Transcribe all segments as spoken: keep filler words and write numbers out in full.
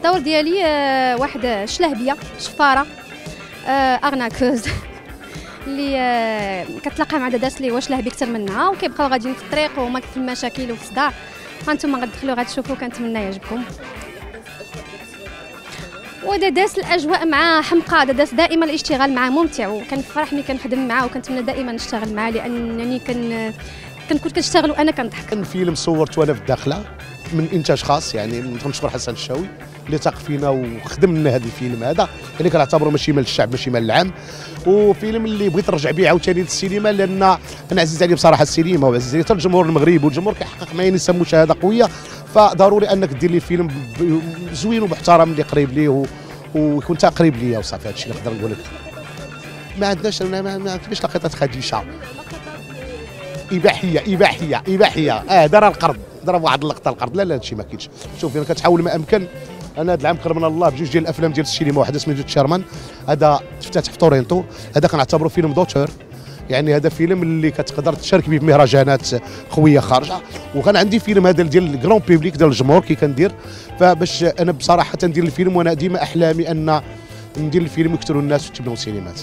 الدور ديالي آه واحد شلهبيه شفاره آه اغناكوز اللي آه كتلاقى مع داداس اللي هو شلهبي اكثر منها وكيبقاو غاديين في الطريق وهما في المشاكل وفي الصداع. هانتوما غتدخلوا غتشوفوا كنتمنى يعجبكم. وداداس الاجواء معاه حمقى، داداس دائما الاشتغال معاه ممتع وكنفرح ملي كنخدم معاه وكنتمنى دائما نشتغل معاه لانني كن كنكون كنشتغل وانا كنضحك. الفيلم صورت وانا في الداخله من انتاج خاص، يعني نشكر حسن الشاوي اللي ثاق فينا وخدم لنا هذا الفيلم هذا اللي كنعتبره ماشي مال الشعب ماشي مال العام، وفيلم اللي بغيت نرجع به عاوتاني للسينما لان انا عزيز علي بصراحه السينما وعزيز علي الجمهور المغربي والجمهور كيحقق معايا نسب مشاهده قويه، فضروري انك دير لي فيلم زوين ومحترم اللي قريب ليه ويكون تا قريب ليا وصافي. هذا الشيء اللي نقدر نقول لك. ما عندناش ما كيفاش لقطات خديجه اباحيه اباحيه اباحيه اه دار القرض ضرب واحد اللقطه القرض. لا لا هادشي ما كاينش. شوف انا كتحاول ما امكن. انا هذا العام كرمنا الله بجوج ديال الافلام ديال السينما، واحده سميتو تشيرمان هذا تفتتح في تورينتو، هذا كنعتبره فيلم دوتور، يعني هذا فيلم اللي كتقدر تشارك به في مهرجانات قويه خارجه. وكان عندي فيلم هذا ديال الكرون بيبليك ديال الجمهور كي كندير، فباش انا بصراحه ندير الفيلم وانا ديما احلامي ان ندير الفيلم يكثروا الناس وتبنوا السينمات.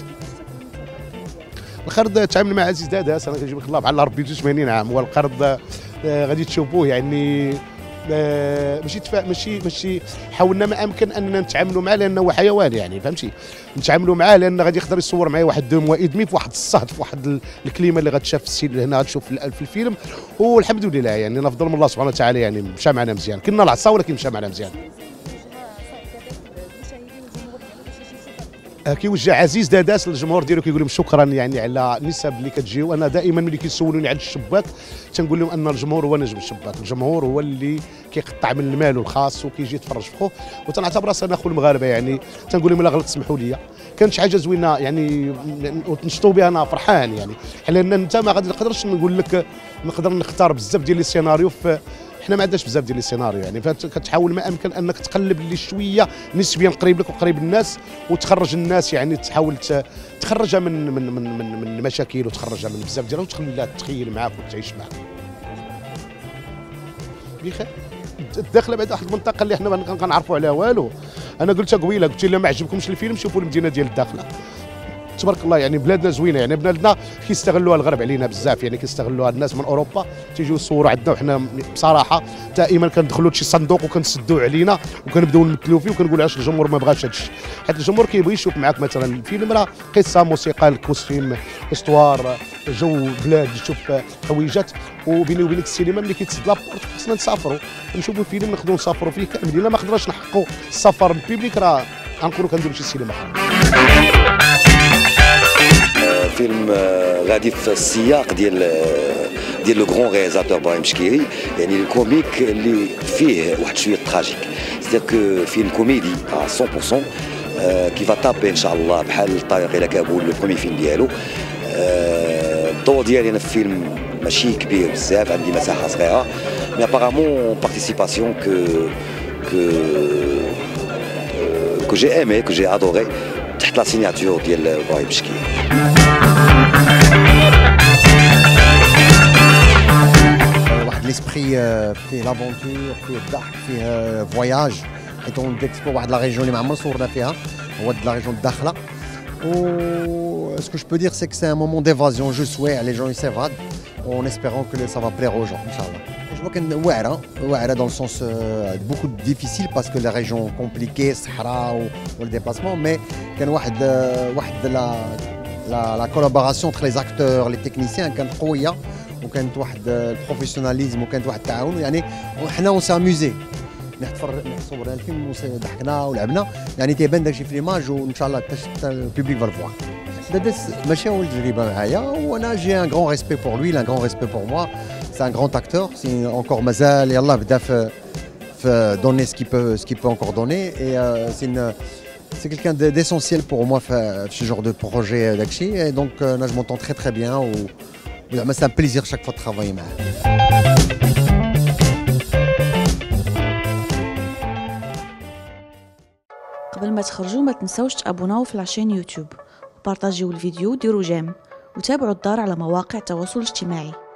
القرض تعامل مع عزيز داداس انا كنجيب لك الله بحال ربي ثمانين عام، والقرض آه غادي تشوفوه يعني آه ماشي تفا ماشي ماشي حاولنا ما امكن اننا نتعاملوا معاه لانه هو حيوان، يعني فهمتي نتعاملوا معاه لان غادي يقدر يصور معايا واحد دو موا ادمي في واحد الصهد في واحد الكلمه اللي غتشاف في السيل هنا غتشوف في الفيلم. والحمد لله يعني نفضل من الله سبحانه وتعالى يعني مشى معنا مزيان، كنا العصا ولكن مشى معنا مزيان. كيوجه عزيز داداس للجمهور ديالو كيقول لهم شكرا يعني على النسب اللي كتجيو. انا دائما ملي كيسولوني على الشباك تنقول لهم ان الجمهور هو نجم الشباك، الجمهور هو اللي كيقطع من المال الخاص وكيجي يتفرج في خوه، وتنعتبر راسي انا اخو المغاربه يعني تنقول لهم الا غلط سمحوا لي. كانت شي حاجه زوينه يعني وتنشطوا بها انا فرحان يعني، لان انت ما غادي نقدرش نقول لك نقدر نختار بزاف ديال السيناريو في حنا ما عندناش بزاف ديال السيناريو يعني، فكتحاول ما امكن انك تقلب اللي شويه نسبيا قريب لك وقريب الناس وتخرج الناس يعني تحاول تخرجها من من من من, من المشاكل وتخرجها من بزاف ديالها وتخليها تخيل معاك وتعيش معاك. بخير الداخله بعد واحد المنطقه اللي حنا ما كنعرفوا عليها والو. انا قلتها قبيله قلت لها ما عجبكمش الفيلم شوفوا المدينه ديال الداخله. تبارك الله يعني بلادنا زوينه، يعني بلادنا كيستغلوها الغرب علينا بزاف، يعني كيستغلوها الناس من اوروبا تيجيو يصوروا عندنا، وحنا بصراحه دائما كندخلوا لشي صندوق وكنسدوا علينا وكنبداو نمثلوا فيه وكنقولوا علاش الجمهور ما بغاش هذا الشيء، حيت الجمهور كيبغي يشوف معاك مثلا الفيلم راه قصه موسيقى الكوستيم استوار جو بلاد تشوف حويجات. وبيني وبينك السينما ملي كيتسد لابورت خصنا نسافروا نشوفوا فيلم نقدروا نسافروا فيه كاملين، ما نقدرش نحققوا السفر البيبليك راه غنكونوا كنديروا شي سينما. فيلم غادي في السياق ديال ديال لو غران رياليزاتور ابراهيم شكيري، يعني الكوميك اللي فيه واحد شويه تراجيك، سيتير كو فيلم كوميدي ا مية بالمية كي فا تابي ان شاء الله بحال الطريق الى كابول لو برومي فيلم ديالو. الدور ديالي انا في الفيلم ماشي كبير بزاف، عندي مساحه صغيره، مي ابارامون بارتيسيباسيون كو كو كو جي ايمي كو جي ادوري تحت لا سيناتور ديال ابراهيم شكيري. واحد ليسبري فيه لافونتور فيه الضحك فيه فواياج، حيت ديكسبو واحد لا ريجيون اللي ما عمرنا صورنا فيها هو لا ريجيون الداخله. و ce que je peux dire c'est que c'est un moment d'évasion juste ouais les gens ils s'évadent en espérant que ça va plaire aux gens inchallah. Je vois qu'une ouara ouara dans le sens euh, beaucoup difficile parce que les régions compliquées Sahara ou, ou le déplacement, mais كان واحد واحد la la la collaboration entre les acteurs les techniciens كانت قويه وكانت واحد البروفيسيوناليزم وكانت واحد التعاون، يعني وحنا اون ساموزي نحتفر صورنا الفيلم وضحكنا ولعبنا، يعني تيبان داكشي في ليماج وان شاء الله حتى البوبليك فالفوا. داداس ماشي اول تجربه معايا وانا جي ان غران ريسبي بور لوي، ان غران ريسبي بور موا، سي ان غران اكتور، سي انكور مازال يلاه بدا في في دوني سكي بو سكي بو انكور دوني، اي سي ان c'est quelqu'un d'essentiel pour moi في ce genre de projet داكشي، et donc انا je m'entends très très bien و زعما c'est un plaisir chaque fois de travailler معاه. قبل ما تخرجوا ما تنسوش تابوناو في العشان يوتيوب وبارطاجيو الفيديو وديروا جيم وتابعوا الدار على مواقع التواصل الاجتماعي.